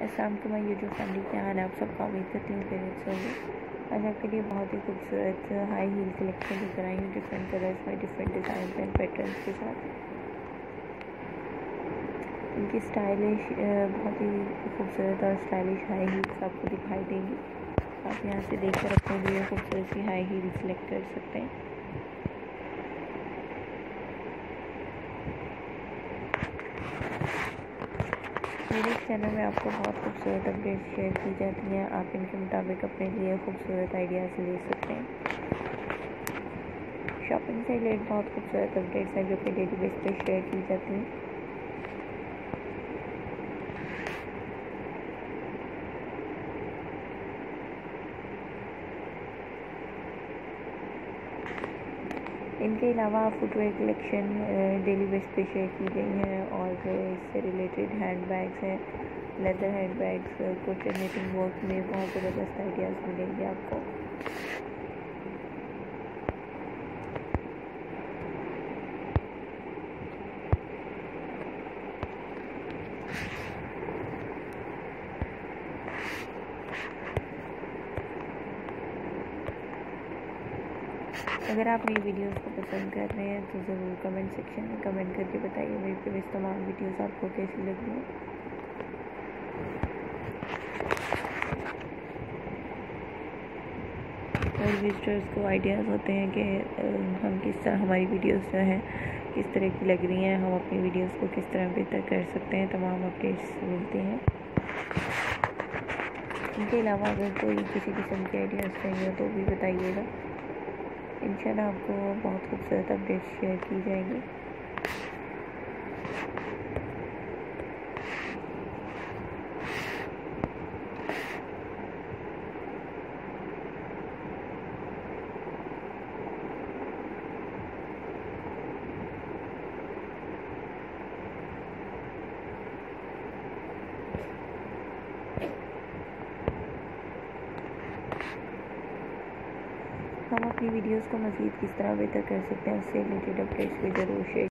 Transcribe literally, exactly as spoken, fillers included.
अस्सलाम वालेकुम my YouTube family, क्या हाल है आप सबका। उम्मीद करती हूँ खैरियत से होगी। आज आपके लिए बहुत ही खूबसूरत हाई हील कलेक्शन लेकर आई हूँ, डिफरेंट कलर्स में, डिफरेंट डिज़ाइन एंड पैटर्न्स के साथ। इनकी स्टाइलिश बहुत ही खूबसूरत और स्टाइलिश हाई हील्स आपको दिखाई देंगी। आप यहाँ से देख कर अपने लिए खूबसूरत सी हाई हील सेलेक्ट कर सकते हैं। मेरे इस चैनल में आपको बहुत खूबसूरत अपडेट्स शेयर की जाती हैं। आप इनके मुताबिक अपने लिए खूबसूरत आइडियाज़ ले सकते हैं। शॉपिंग से रिलेटेड बहुत खूबसूरत अपडेट्स हैं जो कि डेली बेस पे शेयर की जाती हैं। इनके अलावा फुटवेयर कलेक्शन डेली बेस पे शेयर की गई हैं और इससे रिलेटेड हैंड बैग्स हैं, लेदर हैंड बैग्स, कुछ निटिंग वर्क में बहुत ज़बरदस्त आइडियाज़ मिलेंगे आपको। अगर आप मेरी वीडियोस को पसंद कर रहे हैं तो ज़रूर कमेंट सेक्शन में कमेंट करके बताइए मेरी प्रीवियस तमाम वीडियोस आपको कैसी लगी हैं। और विजिटर्स को आइडियाज़ होते हैं कि हम किस तरह हमारी वीडियोस जो हैं किस तरह की लग रही हैं, हम अपनी वीडियोस को किस तरह बेहतर कर सकते हैं। तमाम अपडेट्स मिलते हैं। इनके अलावा अगर कोई किसी किस्म के आइडियाज़ चाहिए तो भी बताइएगा। इंशाल्लाह आपको बहुत खूबसूरत अपडेट्स शेयर की जाएंगी। हम अपनी वीडियोस को मज़ीद किस तरह बेहतर कर सकते हैं उससे रिलेटेड अपडेट्स भी ज़रूर शेयर